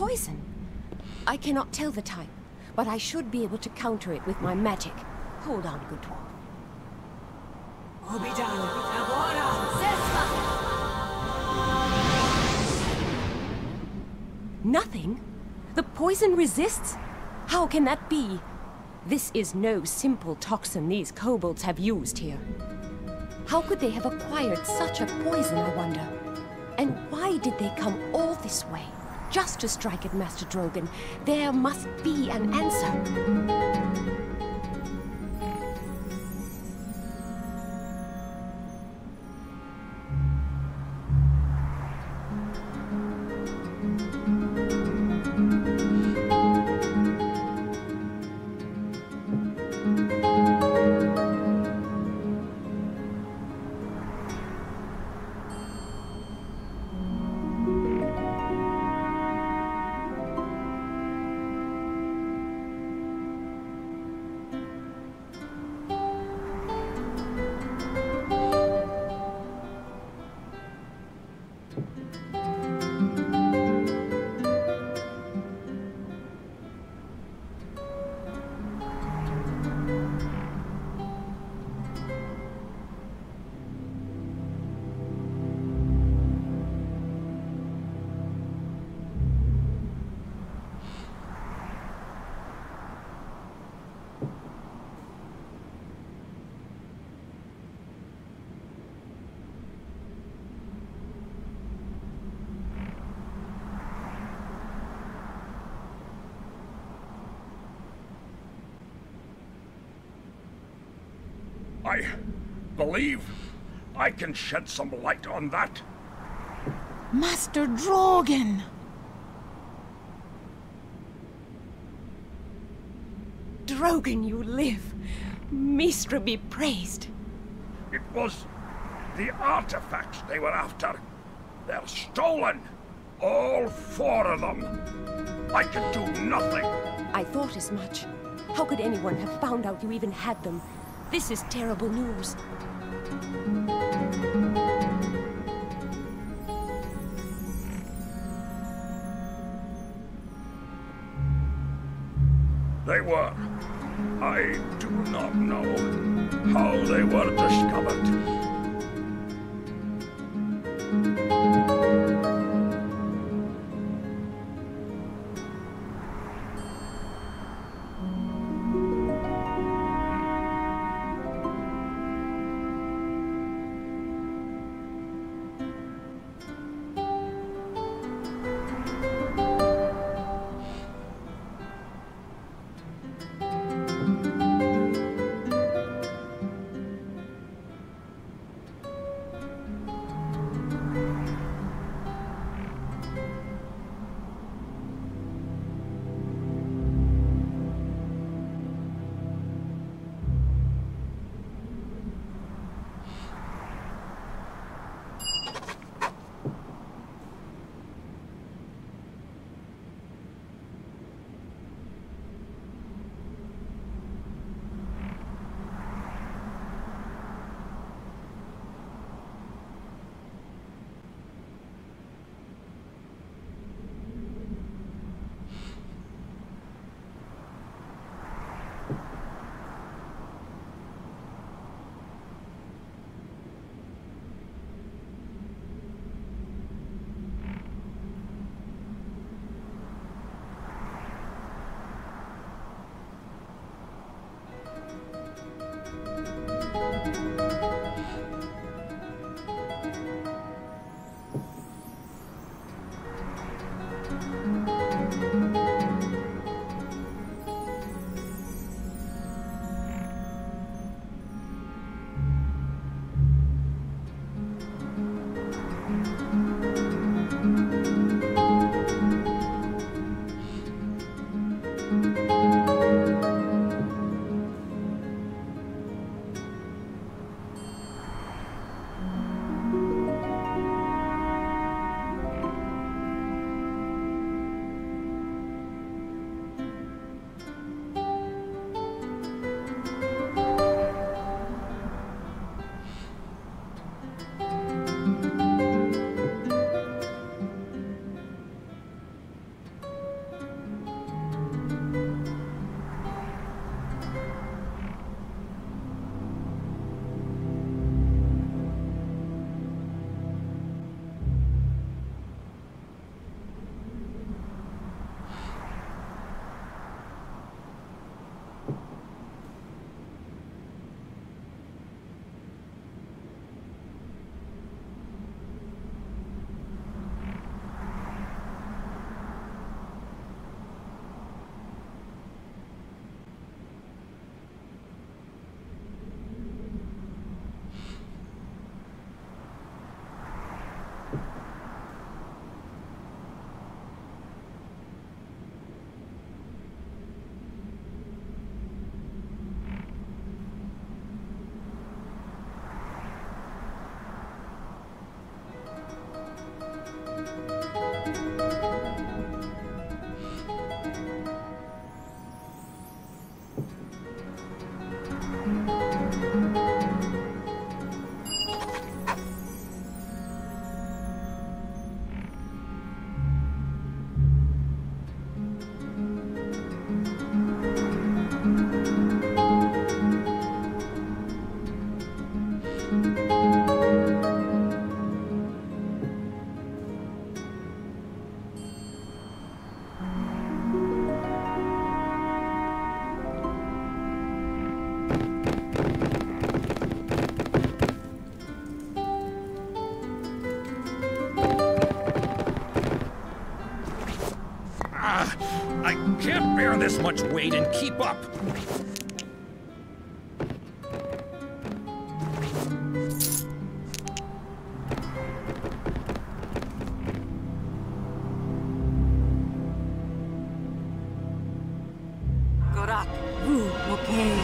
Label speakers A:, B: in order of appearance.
A: poison. I cannot tell the type, but I should be able to counter it with my magic. Hold on, good dwarf. Nothing? The poison resists? How can that be? This is no simple toxin these kobolds have used here. How could they have acquired such a poison, I wonder? And why did they come all this way? Just to strike at Master Drogon. There must be an answer.
B: I believe I can shed some light on that.
C: Master Drogon!
A: Drogon, you live. Mystra be praised.
B: It was the artifacts they were after. They're stolen. All 4 of them. I can do nothing.
A: I thought as much. How could anyone have found out you even had them? This is terrible news.
B: They were. I do not know how they were discovered.
D: this much weight and keep up.
A: Gorak, Ru, okay.